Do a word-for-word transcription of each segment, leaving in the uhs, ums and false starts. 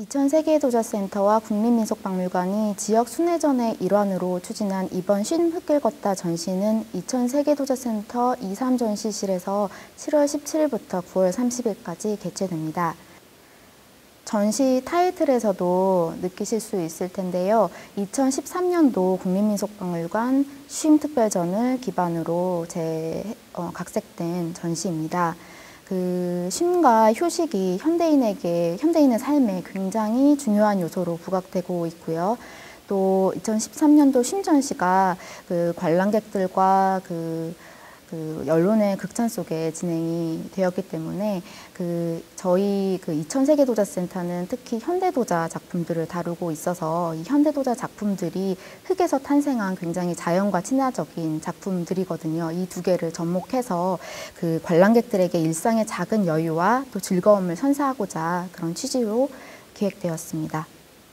이천 세계도자센터와 국립민속박물관이 지역 순회전의 일환으로 추진한 이번 쉰 흙길 걷다 전시는 이천 세계도자센터 이, 삼 전시실에서 칠월 십칠일부터 구월 삼십일까지 개최됩니다. 전시 타이틀에서도 느끼실 수 있을 텐데요. 이천십삼년도 국립민속박물관 쉼 특별전을 기반으로 재 어, 각색된 전시입니다. 그 쉼과 휴식이 현대인에게, 현대인의 삶에 굉장히 중요한 요소로 부각되고 있고요. 또 이천십삼년도 쉼 전시가 그 관람객들과 그, 그 언론의 극찬 속에 진행이 되었기 때문에 그 저희 그 이천 세계도자센터는 특히 현대도자 작품들을 다루고 있어서 이 현대도자 작품들이 흙에서 탄생한 굉장히 자연과 친화적인 작품들이거든요. 이 두 개를 접목해서 그 관람객들에게 일상의 작은 여유와 또 즐거움을 선사하고자 그런 취지로 기획되었습니다.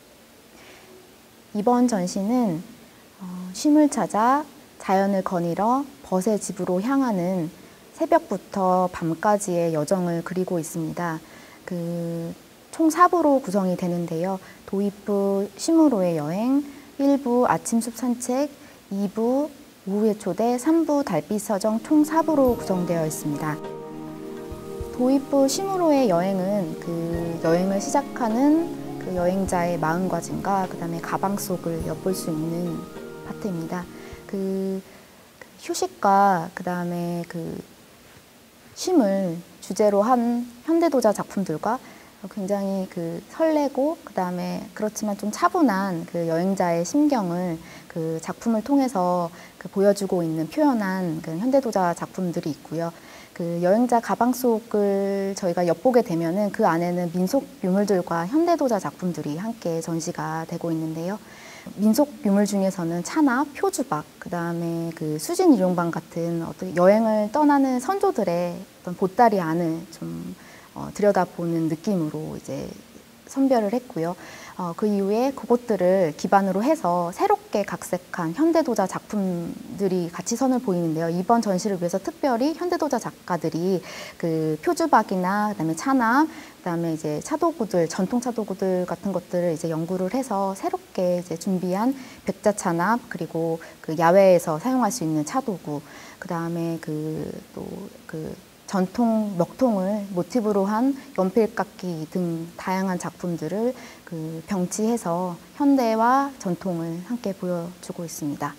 이번 전시는 어, 쉼을 찾아 자연을 거닐어 벗의 집으로 향하는 새벽부터 밤까지의 여정을 그리고 있습니다. 그 총 사 부로 구성이 되는데요. 도입부 쉼으로의 여행, 일 부 아침숲 산책, 이 부 오후의 초대, 삼 부 달빛 서정 총 사 부로 구성되어 있습니다. 도입부 쉼으로의 여행은 그 여행을 시작하는 그 여행자의 마음가짐과 그 다음에 가방 속을 엿볼 수 있는 파트입니다. 그 휴식과 그 다음에 그 쉼을 주제로 한 현대도자 작품들과 굉장히 그 설레고 그 다음에 그렇지만 좀 차분한 그 여행자의 심경을 그 작품을 통해서 그 보여주고 있는 표현한 그 현대도자 작품들이 있고요. 그 여행자 가방 속을 저희가 엿보게 되면은 그 안에는 민속 유물들과 현대도자 작품들이 함께 전시가 되고 있는데요. 민속 유물 중에서는 찬압, 표주박, 그 다음에 그 수진 일용방 같은 어떤 여행을 떠나는 선조들의 어떤 보따리 안을 좀 어, 들여다보는 느낌으로 이제 선별을 했고요. 어, 그 이후에 그것들을 기반으로 해서 새롭게 각색한 현대도자 작품들이 같이 선을 보이는데요. 이번 전시를 위해서 특별히 현대도자 작가들이 그 표주박이나 그다음에 찬압, 그다음에 이제 차도구들, 전통 차도구들 같은 것들을 이제 연구를 해서 새롭게 이제 준비한 백자 찬압, 그리고 그 야외에서 사용할 수 있는 차도구, 그다음에 그 또 그 전통 먹통을 모티브로 한 연필깎이 등 다양한 작품들을 그 병치해서 현대와 전통을 함께 보여주고 있습니다.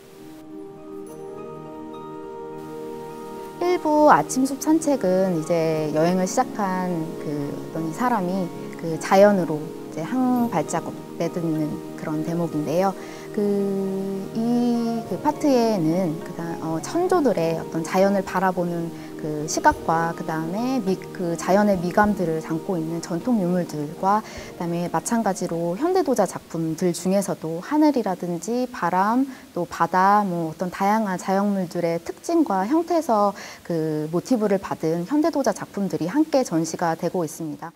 일 부 아침숲 산책은 이제 여행을 시작한 그 어떤 이 사람이 그 자연으로 이제 한 발자국 내딛는 그런 대목인데요. 그 이 그 파트에는 그다음 어, 천조들의 어떤 자연을 바라보는 그 시각과 그 다음에 그 자연의 미감들을 담고 있는 전통 유물들과 그다음에 마찬가지로 현대도자 작품들 중에서도 하늘이라든지 바람, 또 바다, 뭐 어떤 다양한 자연물들의 특징과 형태에서 그 모티브를 받은 현대도자 작품들이 함께 전시가 되고 있습니다.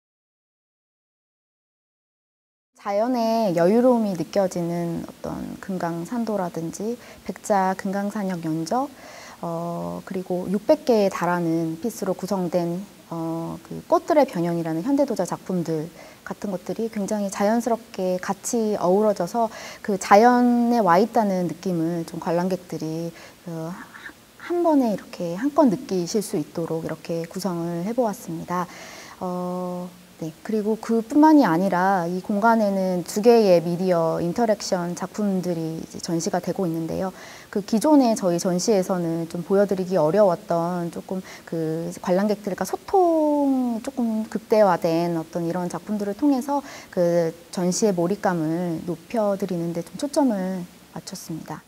자연의 여유로움이 느껴지는 어떤 금강산도라든지 백자 금강산역 연적, 어, 그리고 육백 개에 달하는 피스로 구성된 어, 그 꽃들의 변형이라는 현대도자 작품들 같은 것들이 굉장히 자연스럽게 같이 어우러져서 그 자연에 와 있다는 느낌을 좀 관람객들이 그 한 번에 이렇게 한껏 느끼실 수 있도록 이렇게 구성을 해보았습니다. 어, 네, 그리고 그뿐만이 아니라 이 공간에는 두 개의 미디어 인터랙션 작품들이 이제 전시가 되고 있는데요. 그 기존에 저희 전시에서는 좀 보여드리기 어려웠던 조금 그 관람객들과 소통이 조금 극대화된 어떤 이런 작품들을 통해서 그 전시의 몰입감을 높여드리는데 좀 초점을 맞췄습니다.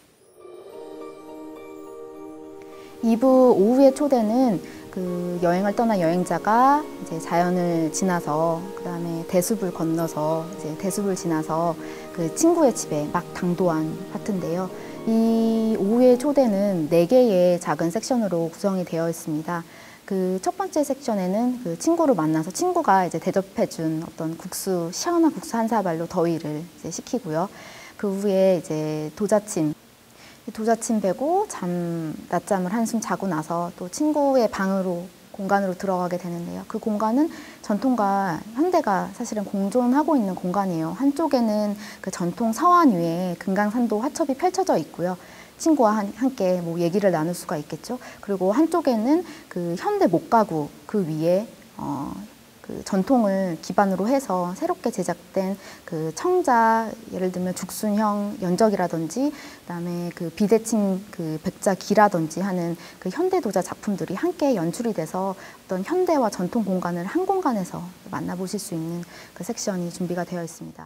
이 부 오후의 초대는 그 여행을 떠난 여행자가 이제 자연을 지나서 그 다음에 대숲을 건너서 이제 대숲을 지나서 그 친구의 집에 막 당도한 파트인데요. 이 오후의 초대는 네 개의 작은 섹션으로 구성이 되어 있습니다. 그 첫 번째 섹션에는 그 친구를 만나서 친구가 이제 대접해준 어떤 국수, 시원한 국수 한 사발로 더위를 이제 식히고요. 그 후에 이제 도자침. 도자침 베고 잠, 낮잠을 한숨 자고 나서 또 친구의 방으로 공간으로 들어가게 되는데요. 그 공간은 전통과 현대가 사실은 공존하고 있는 공간이에요. 한쪽에는 그 전통 서원 위에 금강산도 화첩이 펼쳐져 있고요. 친구와 한, 함께 뭐 얘기를 나눌 수가 있겠죠. 그리고 한쪽에는 그 현대 목가구 그 위에 어, 그 전통을 기반으로 해서 새롭게 제작된 그 청자, 예를 들면 죽순형 연적이라든지 그다음에 그 비대칭 그 백자기라든지 하는 그 현대 도자 작품들이 함께 연출이 돼서 어떤 현대와 전통 공간을 한 공간에서 만나보실 수 있는 그 섹션이 준비가 되어 있습니다.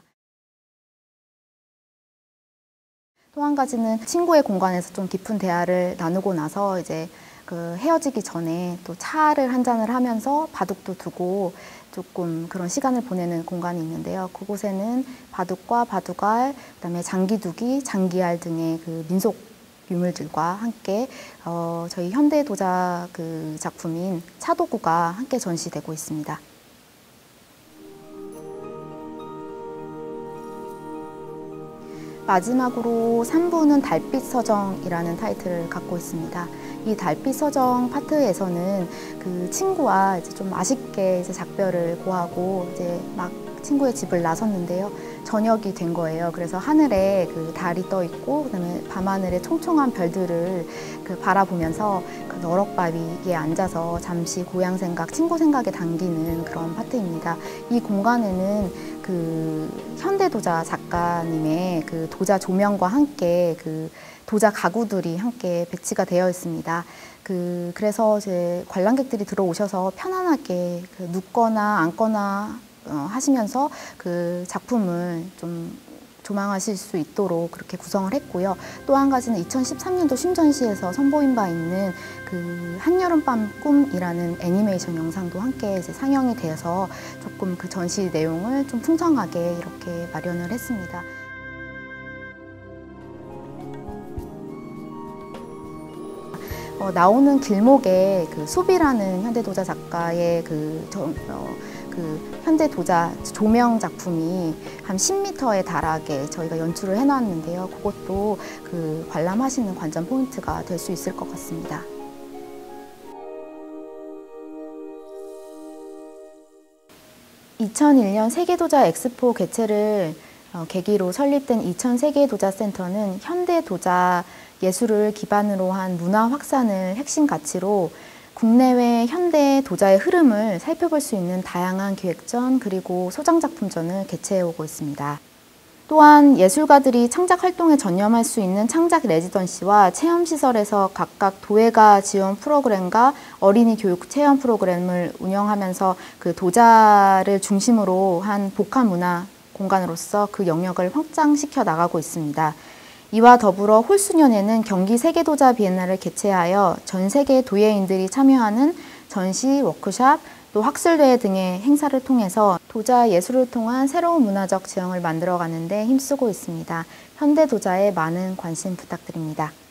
또 한 가지는 친구의 공간에서 좀 깊은 대화를 나누고 나서 이제 그 헤어지기 전에 또 차를 한 잔을 하면서 바둑도 두고 조금 그런 시간을 보내는 공간이 있는데요. 그곳에는 바둑과 바둑알, 그다음에 장기두기, 장기알 등의 그 민속 유물들과 함께 어, 저희 현대 도자 그 작품인 차도구가 함께 전시되고 있습니다. 마지막으로 삼 부는 달빛 서정이라는 타이틀을 갖고 있습니다. 이 달빛 서정 파트에서는 그 친구와 이제 좀 아쉽게 이제 작별을 고하고 이제 막 친구의 집을 나섰는데요. 저녁이 된 거예요. 그래서 하늘에 그 달이 떠 있고 그다음에 밤하늘에 총총한 별들을 그 바라보면서 그 너럭바위에 앉아서 잠시 고향 생각, 친구 생각에 담기는 그런 파트입니다. 이 공간에는 그 현대 도자 작가님의 그 도자 조명과 함께 그 도자 가구들이 함께 배치가 되어 있습니다. 그 그래서 이제 관람객들이 들어오셔서 편안하게 그 눕거나 앉거나 어, 하시면서 그 작품을 좀 조망하실 수 있도록 그렇게 구성을 했고요. 또 한 가지는 이천십삼 년도 심전시에서 선보인 바 있는 그 한여름밤 꿈이라는 애니메이션 영상도 함께 이제 상영이 되어서 조금 그 전시 내용을 좀 풍성하게 이렇게 마련을 했습니다. 어, 나오는 길목에 그 수비라는 현대도자 작가의 그, 저, 어, 그 현대도자 조명 작품이 한 십 미터에 달하게 저희가 연출을 해놨는데요. 그것도 그 관람하시는 관전 포인트가 될 수 있을 것 같습니다. 이천일 년 세계도자 엑스포 개최를 어, 계기로 설립된 이천 세계도자센터는 현대도자 예술을 기반으로 한 문화 확산을 핵심 가치로 국내외 현대 도자의 흐름을 살펴볼 수 있는 다양한 기획전 그리고 소장작품전을 개최해오고 있습니다. 또한 예술가들이 창작 활동에 전념할 수 있는 창작 레지던시와 체험시설에서 각각 도예가 지원 프로그램과 어린이 교육 체험 프로그램을 운영하면서 그 도자를 중심으로 한 복합 문화 공간으로서 그 영역을 확장시켜 나가고 있습니다. 이와 더불어 홀수년에는 경기 세계도자 비엔나를 개최하여 전 세계 도예인들이 참여하는 전시, 워크숍, 또 학술대회 등의 행사를 통해서 도자 예술을 통한 새로운 문화적 지형을 만들어가는 데 힘쓰고 있습니다. 현대 도자에 많은 관심 부탁드립니다.